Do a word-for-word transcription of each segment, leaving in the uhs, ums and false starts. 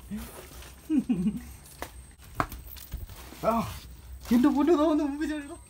എന്റെ പൊന്നു തോന്നുന്നു മുമ്പ് ചേട്ടാ.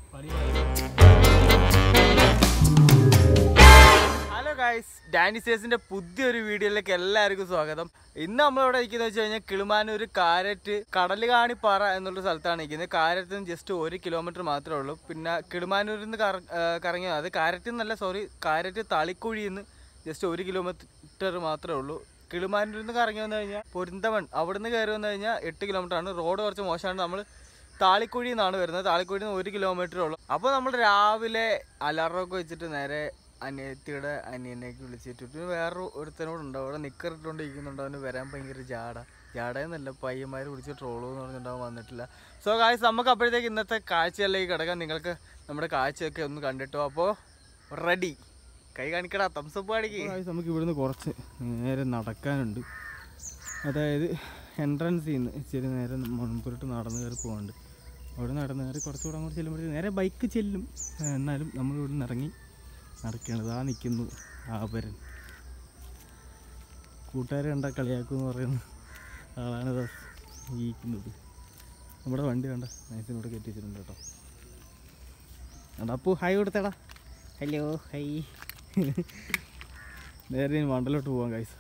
ഹലോ ഗൈസ്, ഡാനിസേഴ്സിന്റെ പുതിയൊരു വീഡിയോയിലേക്ക് എല്ലാവർക്കും സ്വാഗതം. ഇന്ന് നമ്മളിവിടെ ഇരിക്കുന്നത് വെച്ച് കഴിഞ്ഞാൽ കിളിമാനൂർ കാരറ്റ് കടലുകാണിപ്പാറ എന്നുള്ള സ്ഥലത്താണ് ഇരിക്കുന്നത്. കാരറ്റിൽ നിന്ന് ജസ്റ്റ് ഒരു കിലോമീറ്റർ മാത്രമേ ഉള്ളൂ. പിന്നെ കിളിമാനൂരിൽ നിന്ന് കറങ്ങിയത് അത് കാരറ്റിൽ നിന്നല്ല, സോറി, കാരറ്റ് തളിക്കുഴിയിൽ നിന്ന് ജസ്റ്റ് ഒരു കിലോമീറ്റർ മാത്രമേ ഉള്ളൂ. കിളിമാനൂരിൽ നിന്ന് കറങ്ങി വന്നു കഴിഞ്ഞാൽ പൊരുന്തമൺ അവിടെ നിന്ന് കയറി വന്നു കഴിഞ്ഞാൽ എട്ട് കിലോമീറ്റർ ആണ്. റോഡ് കുറച്ച് മോശമാണ്. നമ്മൾ താളിക്കുഴിയിൽ നിന്നാണ് വരുന്നത്. താളിക്കുഴിയിൽ നിന്ന് ഒരു കിലോമീറ്ററേ ഉള്ളൂ. അപ്പോൾ നമ്മൾ രാവിലെ അലാറമൊക്കെ വെച്ചിട്ട് നേരെ അനിയത്തിയുടെ അനിയനേക്ക് വിളിച്ചിട്ട് വേറെ ഒരുത്തനോടുണ്ടോ അവിടെ നിക്കറിട്ടുകൊണ്ടിരിക്കുന്നുണ്ടോ, അവന് വരാൻ ഭയങ്കര ജാട ജാടയെന്നല്ല പയ്യന്മാർ വിളിച്ച് ട്രോളു എന്ന് പറഞ്ഞിട്ടുണ്ടാവും, വന്നിട്ടില്ല. സോ ഗായ്സ്, നമുക്ക് അപ്പോഴത്തേക്ക് ഇന്നത്തെ കാഴ്ചയിലേക്ക് കിടക്കാം. നിങ്ങൾക്ക് നമ്മുടെ കാഴ്ചയൊക്കെ ഒന്ന് കണ്ടിട്ടോ. അപ്പോൾ റെഡി, കൈ കാണിക്കടാ, തംസപ്പ് കാണിക്ക്. നമുക്ക് ഇവിടുന്ന് കുറച്ച് നേരെ നടക്കാനുണ്ട്. അതായത് എൻട്രൻസിൽ നിന്ന് ഇച്ചിരി നേരെ മുൻപോട്ട് നടന്ന് കയറി പോകാനുണ്ട്. അവിടെ നടന്ന് കയറി കുറച്ചുകൂടെ അങ്ങോട്ട് ചെല്ലുമ്പോഴത്തേക്ക് നേരെ ബൈക്ക് ചെല്ലും. എന്നാലും നമ്മൾ ഇവിടെ നിന്ന് ഇറങ്ങി നടക്കുകയാണ്. ആ നിൽക്കുന്നു ആപരൻ, കൂട്ടുകാരെ കണ്ട കളിയാക്കുമെന്ന് പറയുന്ന ആളാണ് ഇരിക്കുന്നത്. നമ്മുടെ വണ്ടി കണ്ട നൈസിനോട് കയറ്റി വെച്ചിട്ടുണ്ട് കേട്ടോ. എടാ അപ്പു ഹായ് കൊടുത്തേടാ. Hello hi. നേരെ ഞാൻ മണ്ടലോട്ട് പോവാം ഗൈസ്.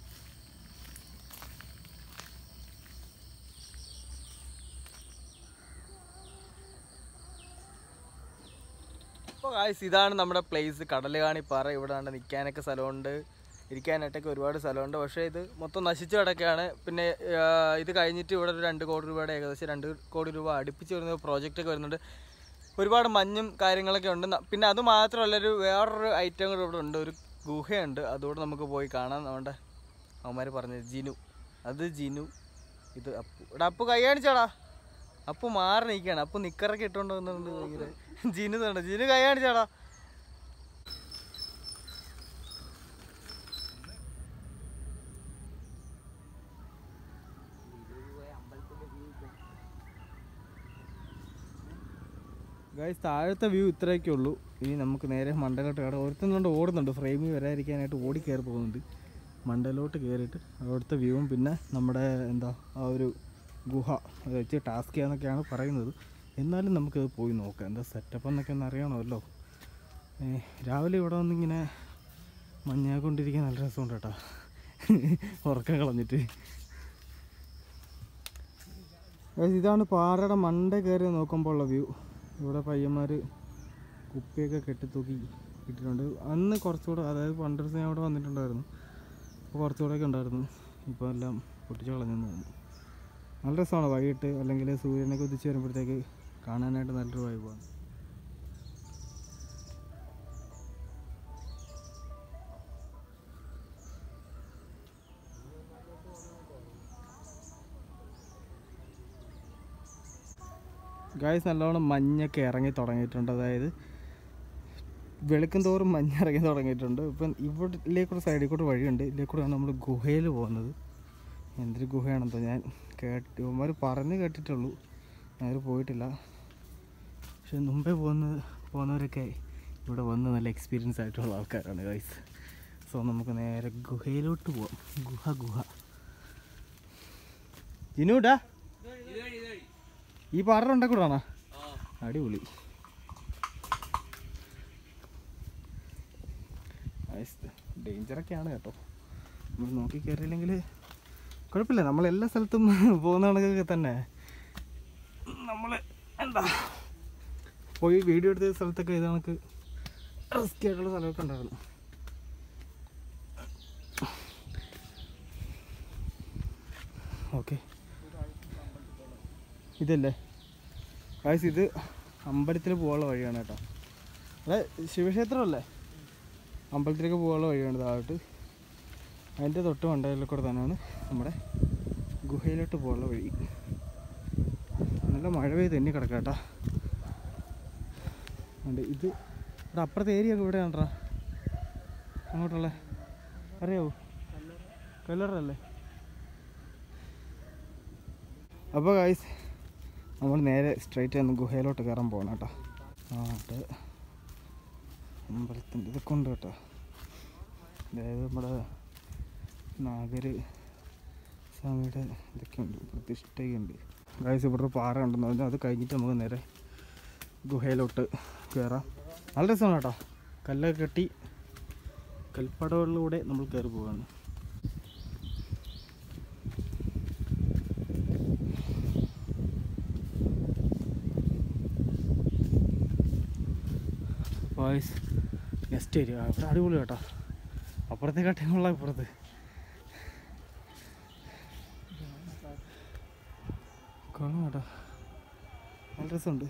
ഗായ്സ്, ഇതാണ് നമ്മുടെ പ്ലേസ്, കടലുകാണിപ്പാറ. ഇവിടെ ആണ് നിൽക്കാനൊക്കെ സ്ഥലമുണ്ട്, ഇരിക്കാനായിട്ടൊക്കെ ഒരുപാട് സ്ഥലമുണ്ട്. പക്ഷേ ഇത് മൊത്തം നശിച്ചു കിടക്കുകയാണ്. പിന്നെ ഇത് കഴിഞ്ഞിട്ട് ഇവിടെ ഒരു രണ്ട് കോടി രൂപയുടെ ഏകദേശം രണ്ട് കോടി രൂപ അടുപ്പിച്ച് വരുന്ന പ്രോജക്റ്റൊക്കെ വരുന്നുണ്ട്. ഒരുപാട് മഞ്ഞും കാര്യങ്ങളൊക്കെ ഉണ്ട്. പിന്നെ അത് മാത്രമല്ലൊരു വേറൊരു ഐറ്റം കൂടെ ഇവിടെ ഉണ്ട്, ഒരു ഗുഹയുണ്ട്. അതുകൂടെ നമുക്ക് പോയി കാണാം. നമ്മുടെ അവന്മാർ പറഞ്ഞത് ജിനു, അത് ജിനു, ഇത് അപ്പു. ഇവിടെ അപ്പു കൈ കാണിച്ചാടാ. അപ്പു മാറി നിൽക്കുകയാണ്. അപ്പു നിക്കറൊക്കെ ഇട്ടുകൊണ്ട് വന്നിട്ടുണ്ട്. ഭയങ്കര ജിനു തന്നെ. ജിനു കൈ കാണിച്ചാടാ. ഗൈസ്, താഴത്തെ വ്യൂ ഇത്രയൊക്കെ ഉള്ളൂ. ഇനി നമുക്ക് നേരെ മണ്ടലോട്ട് കയറാം. ഒരുത്തുന്നുണ്ട് ഓടുന്നുണ്ട്, ഫ്രെയിമിൽ വരാതിരിക്കാനായിട്ട് ഓടി കയറി പോകുന്നുണ്ട്. മണ്ടലോട്ട് കയറിയിട്ട് അവിടുത്തെ വ്യൂവും പിന്നെ നമ്മുടെ എന്താ ആ ഒരു ഗുഹ അത് വെച്ച് ടാസ്ക് ചെയ്യാന്നൊക്കെയാണ് പറയുന്നത്. എന്നാലും നമുക്കത് പോയി നോക്കാം, എന്താ സെറ്റപ്പ് എന്നൊക്കെ ഒന്ന് അറിയണമല്ലോ. രാവിലെ ഇവിടെ വന്നിങ്ങനെ മഞ്ഞാക്കൊണ്ടിരിക്കാൻ നല്ല രസമുണ്ട് കേട്ടോ, ഉറക്കം കളഞ്ഞിട്ട്. ഇതാണ് പാറയുടെ മണ്ട കയറി നോക്കുമ്പോൾ ഉള്ള വ്യൂ. ഇവിടെ പയ്യന്മാർ കുപ്പിയൊക്കെ കെട്ടിത്തൂക്കി ഇട്ടിട്ടുണ്ട്. അന്ന് കുറച്ചുകൂടെ, അതായത് പണ്ട് ദിവസം ഞാൻ അവിടെ വന്നിട്ടുണ്ടായിരുന്നു, അപ്പോൾ കുറച്ചുകൂടെയൊക്കെ ഉണ്ടായിരുന്നു. ഇപ്പോൾ എല്ലാം പൊട്ടിച്ച് കളഞ്ഞെന്ന് തോന്നുന്നു. നല്ല രസമാണ് വൈകിട്ട് അല്ലെങ്കിൽ സൂര്യനൊക്കെ ഉദിച്ച് വരുമ്പോഴത്തേക്ക് കാണാനായിട്ട് നല്ലൊരു വൈബാണ്. ഗായ്സ്, നല്ലോണം മഞ്ഞൊക്കെ ഇറങ്ങി തുടങ്ങിയിട്ടുണ്ട്. അതായത് വെളുക്കും തോറും മഞ്ഞ് ഇറങ്ങി തുടങ്ങിയിട്ടുണ്ട്. ഇപ്പം ഇവിടെ ഇതിലേക്കൂടെ സൈഡിൽ കൂടെ വഴിയുണ്ട്. ഇതിലേക്കൂടെയാണ് നമ്മൾ ഗുഹയിൽ പോകുന്നത്. എന്തൊരു ഗുഹയാണെന്തോ, ഞാൻ കേട്ട് ഇവന്മാർ പറഞ്ഞ് കേട്ടിട്ടുള്ളൂ, ഞാൻ പോയിട്ടില്ല. പക്ഷെ മുമ്പേ പോകുന്ന പോകുന്നവരൊക്കെ ഇവിടെ വന്ന് നല്ല എക്സ്പീരിയൻസ് ആയിട്ടുള്ള ആൾക്കാരാണ് ഗൈസ്. സോ നമുക്ക് നേരെ ഗുഹയിലോട്ട് പോവാം. ഗുഹ ഗുഹ ജിനൂടാ, ഈ പാറ ഉണ്ടാക്കൂടാണോ? അടിപൊളി. ഡേഞ്ചറൊക്കെയാണ് കേട്ടോ, നമ്മൾ നോക്കി കയറിയില്ലെങ്കിൽ കുഴപ്പമില്ല. നമ്മളെല്ലാ സ്ഥലത്തും പോകുന്ന കണക്കൊക്കെ തന്നെ നമ്മൾ എന്താ പോയി വീഡിയോ എടുത്ത സ്ഥലത്തൊക്കെ ഇത് കണക്ക് റിസ്ക് ആയിട്ടുള്ള സ്ഥലമൊക്കെ ഉണ്ടായിരുന്നു. ഓക്കെ, ഇതല്ലേ ഗായ്സ്, ഇത് അമ്പലത്തിൽ പോകാനുള്ള വഴിയാണ് കേട്ടോ. അതെ, ശിവക്ഷേത്രമല്ലേ, അമ്പലത്തിലേക്ക് പോകാനുള്ള വഴിയാണ് താഴോട്ട്. അതിൻ്റെ തൊട്ട് മണ്ടയിലൂടെ കൂടെ തന്നെയാണ് നമ്മുടെ ഗുഹയിലോട്ട് പോകാനുള്ള വഴി. നല്ല മഴ പെയ്ത് തന്നെ കിടക്കാം കേട്ടോ. ഉണ്ട് ഇത് ഇവിടെ അപ്പുറത്തെ ഏരിയ ഒക്കെ ഇവിടെ കണ്ടാ അങ്ങോട്ടുള്ള അറിയാവോ, കല്ലറല്ലേ. അപ്പോൾ ഗായ്സ്, നമ്മൾ നേരെ സ്ട്രൈറ്റ് ഒന്ന് ഗുഹയിലോട്ട് കയറാൻ പോകണം കേട്ടോ. ആ അത് അമ്പലത്തിൻ്റെ ഇതൊക്കെ ഉണ്ട് കേട്ടോ. അതായത് നമ്മുടെ നാഗർ സ്വാമിയുടെ ഇതൊക്കെയുണ്ട്, പ്രതിഷ്ഠയുണ്ട്. ഗൈസ് ഇവിടെ പാറ ഉണ്ടെന്ന് പറഞ്ഞാൽ അത് കഴിഞ്ഞിട്ട് നമുക്ക് നേരെ ഗുഹയിലോട്ട് കയറാം. നല്ല രസമാണ് കേട്ടോ. കല്ലൊക്കെ കെട്ടി കൽപ്പടകളിലൂടെ നമ്മൾ കയറി പോവാണ്. വോയിസ് നെക്സ്റ്റ് ഏരിയ അവിടെ അടിപൊളി കേട്ടോ. അപ്പുറത്തെ കട്ടയുള്ള അപ്പുറത്ത് കാണാം കേട്ടോ. നല്ല രസമുണ്ട്.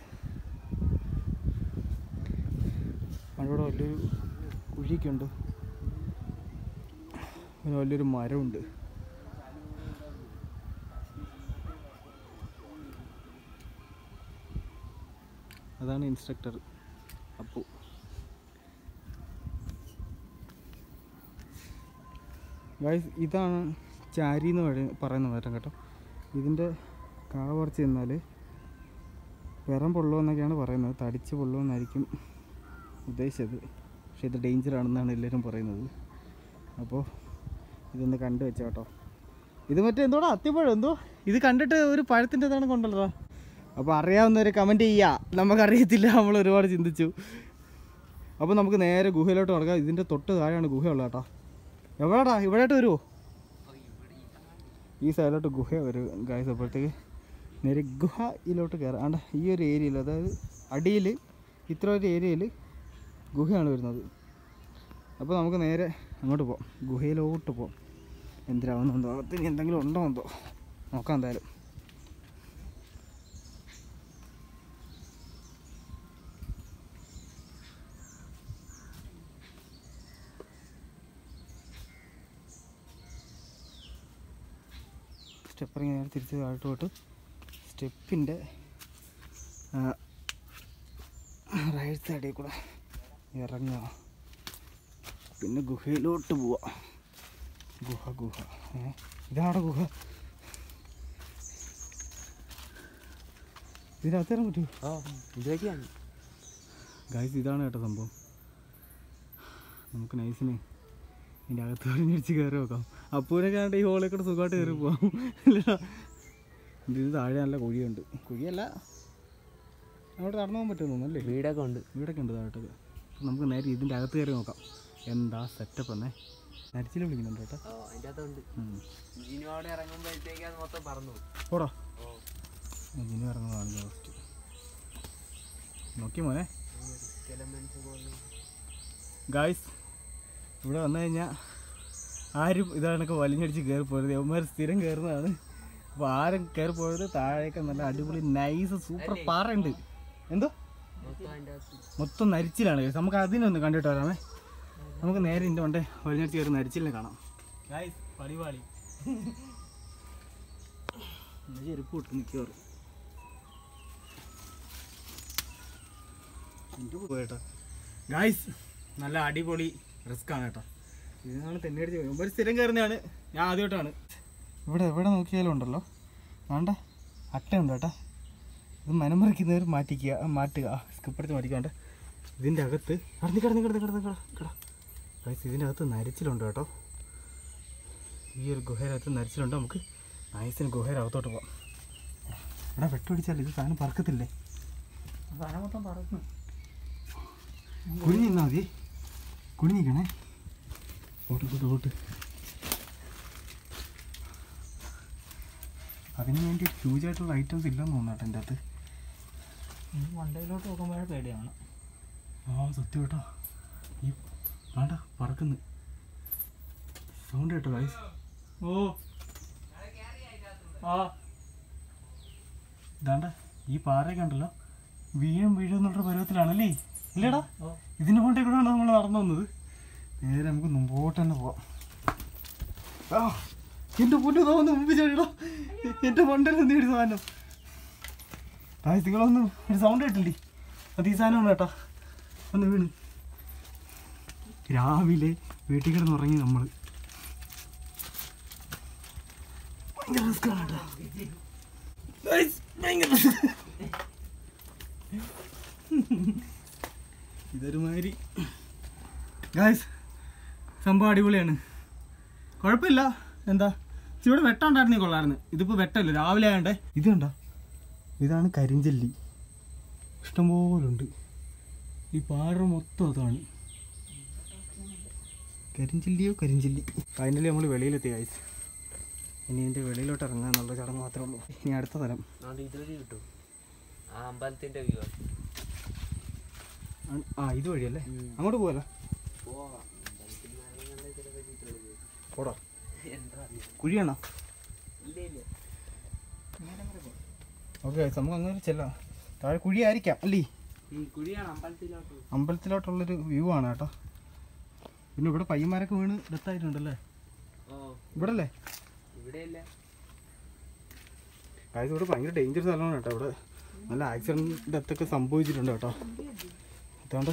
അവിടെ വലിയൊരു കുഴിയൊക്കെ ഉണ്ട്, പിന്നെ വലിയൊരു മരമുണ്ട്. അതാണ് ഇൻസ്ട്രക്ടർ അപ്പു. ഗൈസ് ഇതാണ് ചാരി എന്ന് പറയുന്ന മരം കേട്ടോ. ഇതിൻ്റെ കാ പറിച്ച് ചെന്നാൽ വിറം പൊള്ളുമെന്നൊക്കെയാണ് പറയുന്നത്. തടിച്ച് പൊള്ളുമെന്നായിരിക്കും ഉദ്ദേശിച്ചത്. പക്ഷേ ഇത് ഡേഞ്ചറാണെന്നാണ് എല്ലാവരും പറയുന്നത്. അപ്പോൾ ഇതൊന്ന് കണ്ടു വെച്ചോ കേട്ടോ. ഇത് മറ്റേ എന്തോടാ അത്തിപ്പഴം എന്തോ, ഇത് കണ്ടിട്ട് ഒരു പഴത്തിൻ്റെ ഇതാണ് കൊണ്ടുള്ളതാ. അപ്പോൾ അറിയാവുന്നവർ കമൻറ്റ് ചെയ്യുക. നമുക്കറിയത്തില്ല, നമ്മൾ ഒരുപാട് ചിന്തിച്ചു. അപ്പോൾ നമുക്ക് നേരെ ഗുഹയിലോട്ട് തുടങ്ങാം. ഇതിൻ്റെ തൊട്ട് താഴെയാണ് ഗുഹയുള്ളത് കേട്ടോ. എവിടെടാ ഇവിടെയായിട്ട് വരുമോ? ഈ സൈഡിലോട്ട് ഗുഹ വരും ഗൈസ്. അപ്പോഴത്തേക്ക് നേരെ ഗുഹയിലോട്ട് കയറാം. ആണ്ട ഈ ഒരു ഏരിയയിൽ, അതായത് അടിയിൽ ഇത്ര ഒരു ഏരിയയിൽ ഗുഹയാണ് വരുന്നത്. അപ്പോൾ നമുക്ക് നേരെ അങ്ങോട്ട് പോകാം, ഗുഹയിലോട്ട് പോകാം. എന്തിനാവുന്നുണ്ടോ, അകത്തിന് എന്തെങ്കിലും ഉണ്ടോ എന്തോ നോക്കാം എന്തായാലും. സ്റ്റെപ്പിറങ്ങി നേരെ തിരിച്ച് താഴോട്ട് പോയിട്ട് സ്റ്റെപ്പിൻ്റെ റൈറ്റ് സൈഡിൽ കൂടെ ഇറങ്ങുക. പിന്നെ ഗുഹയിലോട്ട് പോവാം. ഗുഹ ഗുഹ ഏ ഇതാണ് ഗുഹ. ഇതിനകത്ത് ഇറങ്ങാൻ പറ്റുമോ? ഇതൊക്കെയാണ് ഗൈസ്, ഇതാണ് കേട്ടോ സംഭവം. നമുക്ക് നൈസിന് ഇതിൻ്റെ അകത്ത് പറഞ്ഞിടിച്ച് കയറി നോക്കാം. അപ്പൂരൊക്കെ ആണ്ട് ഈ ഹോളിൽ കൂടെ സുഖമായിട്ട് കയറി പോകാം. ഇത് താഴെ നല്ല കുഴിയുണ്ട്. കുഴിയല്ല, അങ്ങോട്ട് നടന്നു പോകാൻ പറ്റുമോ തോന്നുന്നല്ലേ? വീടൊക്കെ ഉണ്ട്, വീടൊക്കെ ഉണ്ട് താഴോട്ടൊക്കെ. നമുക്ക് നേരെ ഇതിൻ്റെ അകത്ത് കയറി നോക്കാം. എന്താ സെറ്റപ്പ് എന്നേ. നരിച്ചിൽ വിളിക്കുന്നുണ്ട് കേട്ടോ. അതിൻ്റെ അകത്തുണ്ട്. ജിനുവിടെ ഇറങ്ങുമ്പോഴത്തേക്ക് അത് മൊത്തം പറന്നു പോടാ. ജിനു ഇറങ്ങുന്നതാണ് ജോസ്റ്റ്. നോക്കി മോനെ. ഗായ്സ് ഇവിടെ വന്നു കഴിഞ്ഞാൽ ആരും ഇതാണൊക്കെ വലിഞ്ഞടിച്ച് കയറി പോയത്. യവന്മാർ സ്ഥിരം കയറുന്നതാണ്. അപ്പോൾ ആരും കയറി പോയത് താഴേക്ക് നല്ല അടിപൊളി നൈസ് സൂപ്പർ പാറയുണ്ട്. എന്തോ മൊത്തം നരിച്ചിലാണ്. നമുക്ക് അതിനൊന്ന് കണ്ടിട്ട് വരാമേ. നമുക്ക് നേരെ ഇതിൻ്റെ കൊണ്ടേ വലിഞ്ഞടിച്ച് കയറി നരിച്ചിലിനെ കാണാം. ഗായ്സ് പടിപാളി ചെരുപ്പ് വിട്ട് നിൽക്കാറ് കേട്ടോ. ഗായ്സ് നല്ല അടിപൊളി റിസ്ക് ആണ് കേട്ടോ. ഇതിനാണ് തെന്നടിച്ച് ഒരു സ്ഥിരം കയറുന്നതാണ്. ഞാൻ ആദ്യമായിട്ടാണ് ഇവിടെ. എവിടെ നോക്കിയാലും ഉണ്ടല്ലോ വേണ്ട അട്ടയുണ്ട് കേട്ടോ. ഇത് മനമറിക്കുന്നവർ മാറ്റിക്കുക മാറ്റുക സ്കിപ്പെടുത്ത് മാറ്റിക്കാണ്ട് ഇതിൻ്റെ അകത്ത് കടന്ന് കിടന്ന് കിടന്ന് കിടന്ന് കട കട ഗൈസ് ഇതിൻ്റെ അകത്ത് നരിച്ചിലുണ്ട് കേട്ടോ. ഈ ഒരു ഗുഹയിനകത്ത് നരിച്ചിലുണ്ട്. നമുക്ക് നൈസിന് ഗുഹയിനകത്തോട്ട് പോകാം. ഇവിടെ വെട്ടുപിടിച്ചാൽ ഇത് സാധനം പറക്കത്തില്ലേ? സാധനം മൊത്തം പറക്കും. കുഴിഞ്ഞിരുന്നാൽ മതി. കുഴിഞ്ഞിക്കണേ. ഓട്ട് കൂട്ട് ഓട്ട്. അതിന് വേണ്ടി ഹ്യൂജായിട്ടുള്ള ഐറ്റംസ് ഇല്ലെന്ന് തോന്നാട്ടെ എൻ്റെ അകത്ത്. വണ്ടയിലോട്ട് നോക്കുമ്പോഴേ പേടിയാണ്. ആ സത്യം കേട്ടോ. ഈ വേണ്ട പറക്കുന്നു സൗണ്ട് കേട്ടോ ഗൈസ്. ഓ ആ ഇതാണ്ട ഈ പാറയൊക്കെ ഉണ്ടല്ലോ വീഴും വീഴും എന്നുള്ള പരുവത്തിലാണല്ലേ? ഇല്ലടാ, ഇതിൻ്റെ കൊണ്ടേ കൂടെയാണ് നമ്മൾ നടന്നു വന്നത്. നേരെ നമുക്ക് മുമ്പോട്ട് തന്നെ പോവാം. ആ എൻ്റെ പൊന്നു തോന്നുന്നു മുമ്പ് ചേട്ടാ എൻ്റെ മണ്ടയിൽ നിന്ന് ഒരു സാധനം. ഗൈസ് നിങ്ങളൊന്നും ഒരു സൗണ്ട് കേട്ടില്ലേ? അത് ഈ സാധനമാണ് കേട്ടോ. ഒന്ന് വീണ് രാവിലെ വീട്ടിൽ കിടന്ന് ഉറങ്ങി നമ്മൾ. ഭയങ്കര റിസ്ക്കാണ് കേട്ടോ. ഭയങ്കര ഇതൊരുമാതിരി ഗൈസ് സംഭവം അടിപൊളിയാണ്. കുഴപ്പമില്ല. എന്താ ഇവിടെ വെട്ടം ഉണ്ടായിരുന്നേ കൊള്ളായിരുന്നു. ഇതിപ്പോൾ വെട്ടമല്ല, രാവിലെ ആയണ്ടേ. ഇത് കണ്ടോ, ഇതാണ് കരിഞ്ചല്ലി. ഇഷ്ടംപോലുണ്ട്. ഈ പാറ മൊത്തം അതാണ് കരിഞ്ചല്ലിയോ കരിഞ്ചല്ലി. ഫൈനലി നമ്മൾ വെളിയിലെത്തി ഗൈസ്. ഇനി ഇതിൻ്റെ വെളിയിലോട്ട് ഇറങ്ങുക എന്നുള്ള ചടങ്ങ് മാത്രമേ ഉള്ളൂ. ഇനി അടുത്ത സ്ഥലം ഇതുവഴി കിട്ടും. ആ അമ്പലത്തിന്റെ വ്യൂ ആ ഇതുവഴിയല്ലേ, അങ്ങോട്ട് പോകല്ലോ. പോടാ, കുഴിയാണോ? ഓക്കെ നമുക്ക് അങ്ങനെ ചെല്ലാം. താഴെ കുഴിയായിരിക്കാം അല്ലേ? അമ്പലത്തിലോട്ടുള്ളൊരു വ്യൂ ആണ് കേട്ടോ. പിന്നെ ഇവിടെ പയ്യന്മാരൊക്കെ വീണ് ഡെത്തായിട്ടുണ്ടല്ലേ ഇവിടെ അല്ലേ? കാര്യം ഇവിടെ ഭയങ്കര ഡേഞ്ചർ സ്ഥലമാണ് കേട്ടോ. ഇവിടെ നല്ല ആക്സിഡന്റ് ഡെത്തൊക്കെ സംഭവിച്ചിട്ടുണ്ട് കേട്ടോ. അതുകൊണ്ട്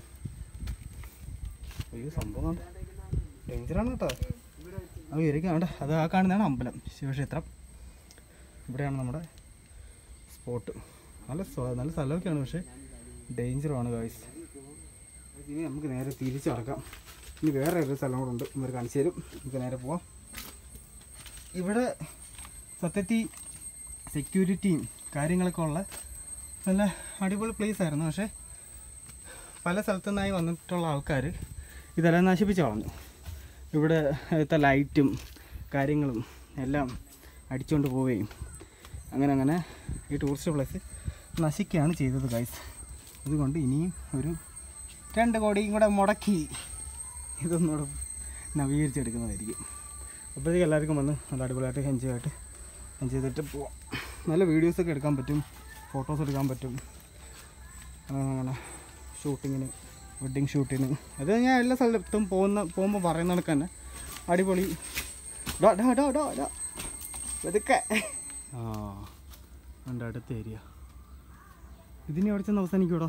അയ്യോ സംഭവം ഡേഞ്ചറാണ് കേട്ടോ. അത് ഇരിക്കാണ്ട് അത് ആ കാണുന്നതാണ് അമ്പലം, ശിവക്ഷേത്രം. ഇവിടെയാണ് നമ്മുടെ സ്പോട്ട്. നല്ല നല്ല സ്ഥലമൊക്കെയാണ്, പക്ഷേ ഡേഞ്ചറുമാണ് ഗൈസ്. ഇനി നമുക്ക് നേരെ തിരിച്ച് നടക്കാം. ഇനി വേറെ ഒരു സ്ഥലം കൂടെ ഉണ്ട്, ഇവർ കാണിച്ചു തരും. നമുക്ക് നേരെ പോവാം. ഇവിടെ സത്യത്തിൽ സെക്യൂരിറ്റിയും കാര്യങ്ങളൊക്കെ ഉള്ള നല്ല അടിപൊളി പ്ലേസ് ആയിരുന്നു. പക്ഷേ പല സ്ഥലത്തു നിന്നായി വന്നിട്ടുള്ള ആൾക്കാർ ഇതെല്ലാം നശിപ്പിച്ച് കളഞ്ഞു. ഇവിടെ ലൈറ്റും കാര്യങ്ങളും എല്ലാം അടിച്ചുകൊണ്ട് പോവുകയും അങ്ങനെ അങ്ങനെ ഈ ടൂറിസ്റ്റ് പ്ലേസ് നശിക്കുകയാണ് ചെയ്തത് ഗൈസ്. അതുകൊണ്ട് ഇനിയും ഒരു രണ്ട് കോടിയും കൂടെ മുടക്കി ഇതൊന്നുകൂടെ നവീകരിച്ചെടുക്കുന്നതായിരിക്കും. അപ്പോഴത്തേക്ക് എല്ലാവർക്കും വന്ന് നല്ല അടിപൊളിയായിട്ട് എൻജോയ് ആയിട്ട് എൻജോയ് ചെയ്തിട്ട് പോവാം. നല്ല വീഡിയോസൊക്കെ എടുക്കാൻ പറ്റും, ഫോട്ടോസ് എടുക്കാൻ പറ്റും. അങ്ങനെ ഷൂട്ടിങ്ങിന്, വെഡ്ഡിങ് ഷൂട്ടിന്, അത് ഞാൻ എല്ലാ സ്ഥലത്തും പോകുന്ന പോകുമ്പോൾ പറയുന്ന കണക്ക് തന്നെ അടിപൊളി. ഡോ ഡോ ഡോ ഡോ ഡോ ഇതൊക്കെ ആ എൻ്റെ അടുത്ത ഏരിയ. ഇതിന് അവിടെ ചെന്ന് അവസാനിക്കൂടോ?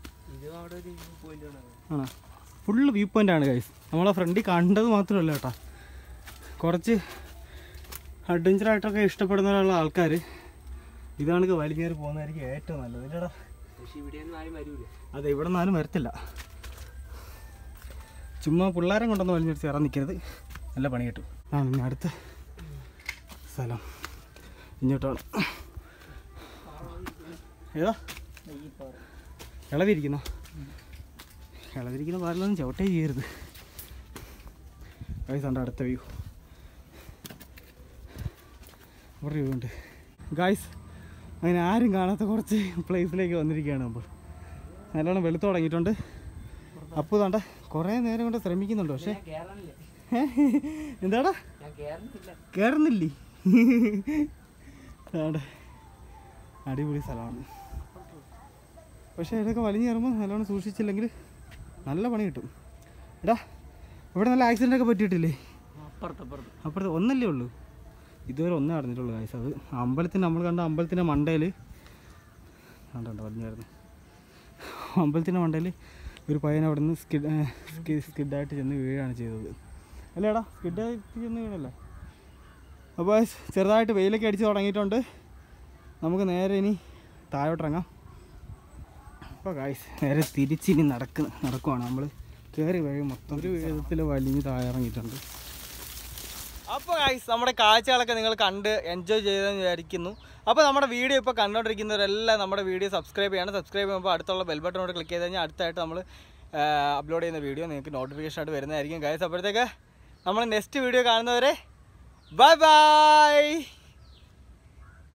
ആണോ? ഫുള്ള് വ്യൂ പോയിൻ്റ് ആണ് ഗൈസ്. നമ്മളെ ഫ്രണ്ടിൽ കണ്ടത് മാത്രമല്ല കേട്ടോ, കുറച്ച് അഡ്വഞ്ചറായിട്ടൊക്കെ ഇഷ്ടപ്പെടുന്ന ആൾക്കാർ ഇതാണെങ്കിൽ വലിഞ്ഞേറി പോകുന്നതായിരിക്കും ഏറ്റവും നല്ലത്. ഇല്ലടാ, അതെ ഇവിടെ നിന്നാലും വരത്തില്ല. ചുമ്മാ പിള്ളേരെ കൊണ്ടൊന്ന് വലിഞ്ഞിട്ട് ചേർന്ന് നിൽക്കരുത്, നല്ല പണി കിട്ടും. ആ ഇനി അടുത്ത സ്ഥലം ഇങ്ങോട്ടാണ്. ഏതാ ഇളവിരിക്കുന്നോ? ഇളവിരിക്കുന്ന പാലിലൊന്നും ചവിട്ടേ ചെയ്യരുത് ഗൈസ്. ഉണ്ട് അടുത്ത വ്യൂ, ഒരു വ്യൂ ഉണ്ട് ഗൈസ്. അങ്ങനെ ആരും കാണാത്ത കുറച്ച് പ്ലേസിലേക്ക് വന്നിരിക്കുകയാണ് നമ്മൾ. നല്ലോണം വെളുത്ത് തുടങ്ങിയിട്ടുണ്ട്. അപ്പോൾ വേണ്ട കുറേ നേരം കൊണ്ട് ശ്രമിക്കുന്നുണ്ട്, പക്ഷേ എന്താടാ കയറുന്നില്ലേ? അതെ അടിപൊളി സ്ഥലമാണ്, പക്ഷേ ഇതൊക്കെ വലിഞ്ഞ് കയറുമ്പോൾ നല്ലോണം സൂക്ഷിച്ചില്ലെങ്കിൽ നല്ല പണി കിട്ടും. എടാ ഇവിടെ നല്ല ആക്സിഡൻ്റ് ഒക്കെ പറ്റിയിട്ടില്ലേ? അപ്പുറത്ത് ഒന്നല്ലേ ഉള്ളൂ, ഇതുവരെ ഒന്നേ നടന്നിട്ടുള്ളൂ ഗൈസ്. അത് അമ്പലത്തിൻ്റെ നമ്മൾ കണ്ട അമ്പലത്തിൻ്റെ മണ്ടയിൽ കണ്ടോ വലിഞ്ഞായിരുന്നു. അമ്പലത്തിൻ്റെ മണ്ടയിൽ ഒരു പയ്യൻ അവിടെ നിന്ന് സ്കിഡ് സ്കിഡ് സ്കിഡായിട്ട് ചെന്ന് വീഴാണ് ചെയ്തത്. അല്ലേടാ, സ്കിഡായിട്ട് ചെന്ന് വീഴല്ലേ? അപ്പോൾ ചെറുതായിട്ട് വെയിലൊക്കെ അടിച്ച് തുടങ്ങിയിട്ടുണ്ട്. നമുക്ക് നേരെ ഇനി താഴോട്ടിറങ്ങാം. അപ്പോൾ ഗൈസ് നേരെ തിരിച്ചിനി നടക്ക് നടക്കുവാണ് നമ്മൾ. കയറി വഴി മൊത്തം ഒരു വിധത്തിൽ വലിഞ്ഞ് താഴെ ഇറങ്ങിയിട്ടുണ്ട്. അപ്പോൾ ഗൈസ് നമ്മുടെ കാഴ്ചകളൊക്കെ നിങ്ങൾ കണ്ട് എൻജോയ് ചെയ്തെന്ന് വിചാരിക്കുന്നു. അപ്പോൾ നമ്മുടെ വീഡിയോ ഇപ്പോൾ കണ്ടുകൊണ്ടിരിക്കുന്നവരെല്ലാം നമ്മുടെ വീഡിയോ സബ്സ്ക്രൈബ് ചെയ്യണം. സബ്സ്ക്രൈബ് ചെയ്യുമ്പോൾ അടുത്തുള്ള ബെൽ ബട്ടണോട് ക്ലിക്ക് ചെയ്ത് കഴിഞ്ഞാൽ അടുത്തായിട്ട് നമ്മൾ അപ്ലോഡ് ചെയ്യുന്ന വീഡിയോ നിങ്ങൾക്ക് നോട്ടിഫിക്കേഷൻ ആയിട്ട് വരുന്നതായിരിക്കും ഗൈസ്. അപ്പോഴത്തേക്ക് നമ്മൾ നെക്സ്റ്റ് വീഡിയോ കാണുന്നവരെ ബൈ ബൈ.